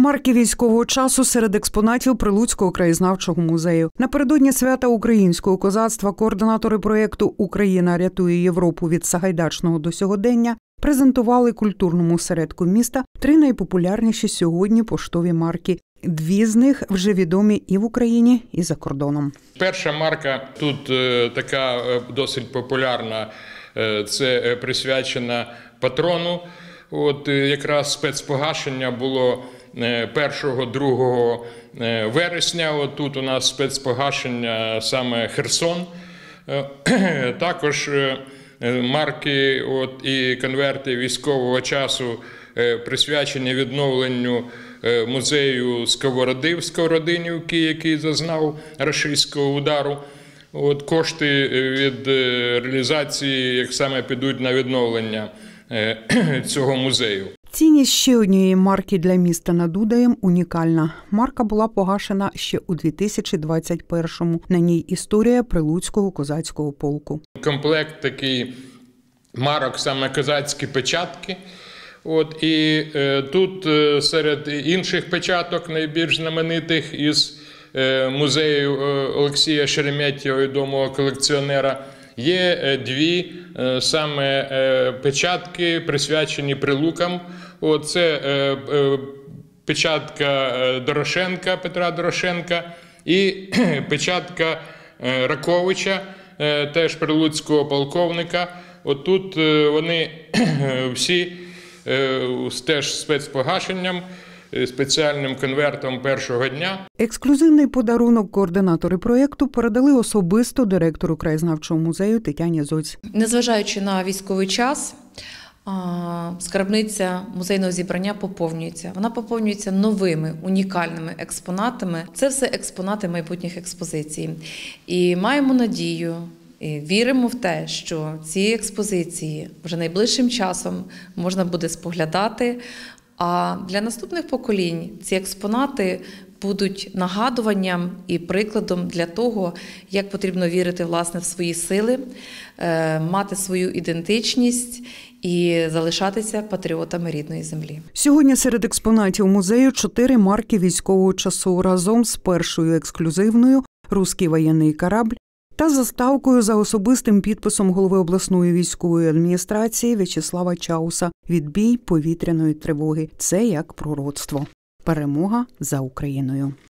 Марки військового часу серед експонатів Прилуцького краєзнавчого музею. Напередодні свята українського козацтва координатори проєкту «Україна рятує Європу від Сагайдачного до сьогодення» презентували культурному осередку міста 3 найпопулярніші сьогодні поштові марки. 2 з них вже відомі і в Україні, і за кордоном. Перша марка тут така досить популярна, це присвячена патрону. От якраз спецпогашення було 1-2 вересня. От тут у нас спецпогашення саме Херсон. Також марки і конверти військового часу присвячені відновленню музею Сковороди в Сковородинівці, який зазнав рашистського удару. От кошти від реалізації як саме підуть на відновлення цього музею. Цінність ще однієї марки для міста над Удаєм унікальна. Марка була погашена ще у 2021-му. На ній історія Прилуцького козацького полку. Комплект такий марок, саме козацькі печатки. От, і тут серед інших печаток, найбільш знаменитих із музею Олексія Шереметєва, відомого колекціонера, є 2 саме печатки, присвячені Прилукам. Це печатка Дорошенка, Петра Дорошенка, і печатка Раковича, теж прилуцького полковника. Тут вони всі теж з спецпогашенням, спеціальним конвертом першого дня. Ексклюзивний подарунок координатори проєкту передали особисто директору краєзнавчого музею Тетяні Зоць. Незважаючи на військовий час, скарбниця музейного зібрання поповнюється. Вона поповнюється новими, унікальними експонатами. Це все експонати майбутніх експозицій. І маємо надію, і віримо в те, що ці експозиції вже найближчим часом можна буде споглядати, а для наступних поколінь ці експонати будуть нагадуванням і прикладом для того, як потрібно вірити, власне, в свої сили, мати свою ідентичність і залишатися патріотами рідної землі. Сьогодні серед експонатів музею 4 марки військового часу разом з першою ексклюзивною «Руський воєнний корабль» та заставкою за особистим підписом голови обласної військової адміністрації В'ячеслава Чауса «Відбій повітряної тривоги». Це як пророцтво. Перемога за Україною.